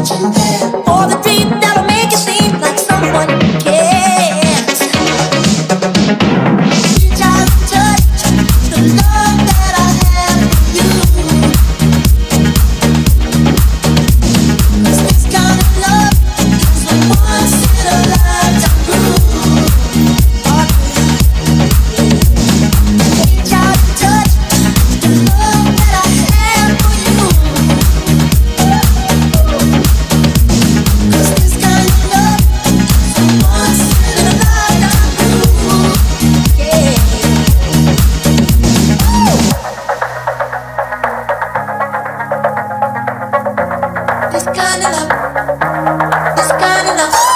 For the dream that'll make you seem like someone cares. Reach out and touch the love that I have for you. 'Cause this kind of love is a once in a lifetime groove. Reach out and touch the love that I have for you. 'Cause this kind of love is a once in a lifetime groove. Yeah. This kind of love, this kind of love.